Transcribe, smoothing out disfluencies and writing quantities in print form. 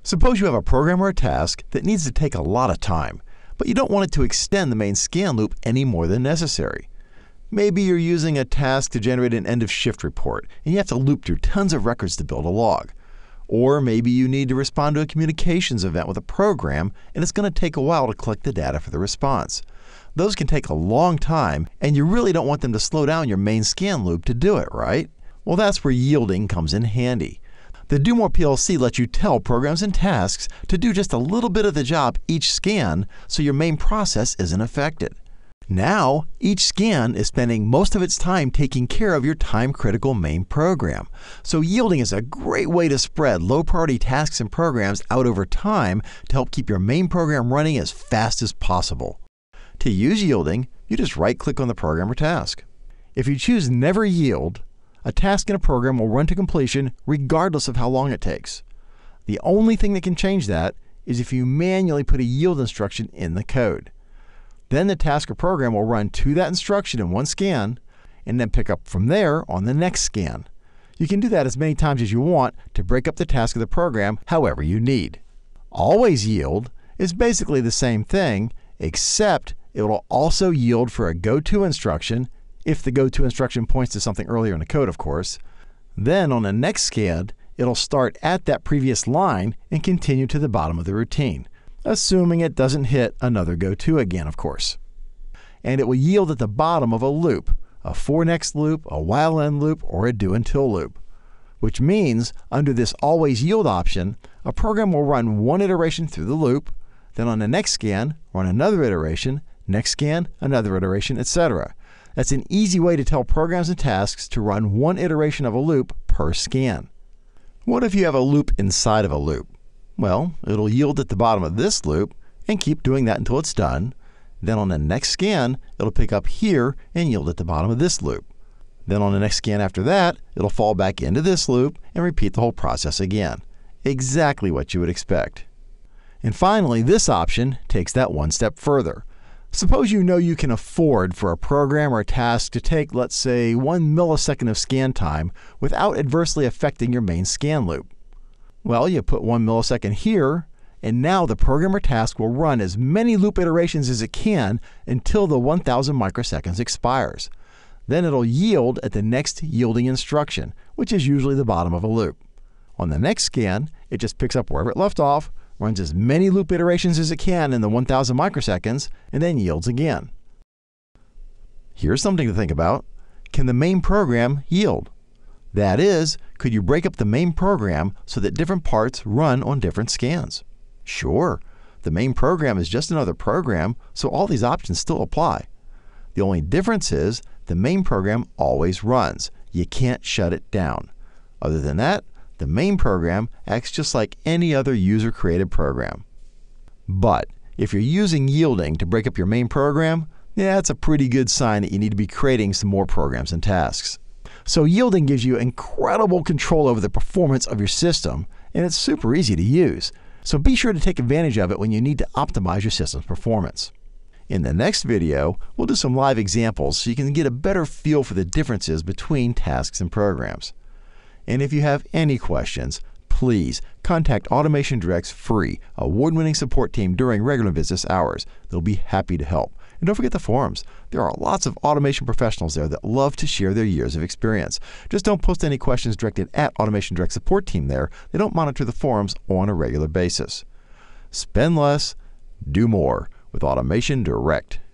Suppose you have a program or a task that needs to take a lot of time, but you don't want it to extend the main scan loop any more than necessary. Maybe you're using a task to generate an end-of-shift report, and you have to loop through tons of records to build a log. Or maybe you need to respond to a communications event with a program, and it's going to take a while to collect the data for the response. Those can take a long time, and you really don't want them to slow down your main scan loop to do it, right? Well, that's where yielding comes in handy. The Do More PLC lets you tell programs and tasks to do just a little bit of the job each scan so your main process isn't affected. Now, each scan is spending most of its time taking care of your time-critical main program. So yielding is a great way to spread low-priority tasks and programs out over time to help keep your main program running as fast as possible. To use yielding, you just right-click on the program or task. If you choose Never Yield, a task in a program will run to completion regardless of how long it takes. The only thing that can change that is if you manually put a yield instruction in the code. Then the task or program will run to that instruction in one scan and then pick up from there on the next scan. You can do that as many times as you want to break up the task of the program however you need. Always Yield is basically the same thing, except it will also yield for a go-to instruction, if the go-to instruction points to something earlier in the code, of course. Then on the next scan, it'll start at that previous line and continue to the bottom of the routine, assuming it doesn't hit another go-to again, of course. And it will yield at the bottom of a loop, a for next loop, a while end loop, or a do until loop. Which means, under this always yield option, a program will run one iteration through the loop, then on the next scan, run another iteration, next scan, another iteration, etc. That's an easy way to tell programs and tasks to run one iteration of a loop per scan. What if you have a loop inside of a loop? Well, it'll yield at the bottom of this loop and keep doing that until it's done. Then on the next scan, it'll pick up here and yield at the bottom of this loop. Then on the next scan after that, it'll fall back into this loop and repeat the whole process again. Exactly what you would expect. And finally, this option takes that one step further. Suppose you know you can afford for a program or a task to take, let's say, 1 millisecond of scan time without adversely affecting your main scan loop. Well, you put 1 millisecond here, and now the program or task will run as many loop iterations as it can until the 1000 microseconds expires. Then it'll yield at the next yielding instruction, which is usually the bottom of a loop. On the next scan, it just picks up wherever it left off, runs as many loop iterations as it can in the 1000 microseconds, and then yields again. Here's something to think about. Can the main program yield? That is, could you break up the main program so that different parts run on different scans? Sure. The main program is just another program, so all these options still apply. The only difference is the main program always runs. You can't shut it down. Other than that, the main program acts just like any other user-created program. But if you're using yielding to break up your main program, yeah, that's a pretty good sign that you need to be creating some more programs and tasks. So yielding gives you incredible control over the performance of your system, and it's super easy to use. So be sure to take advantage of it when you need to optimize your system's performance. In the next video, we'll do some live examples so you can get a better feel for the differences between tasks and programs. And if you have any questions, please contact Automation Direct's free, award-winning support team during regular business hours. They'll be happy to help. And don't forget the forums. There are lots of automation professionals there that love to share their years of experience. Just don't post any questions directed at Automation Direct support team there. They don't monitor the forums on a regular basis. Spend less, do more with Automation Direct.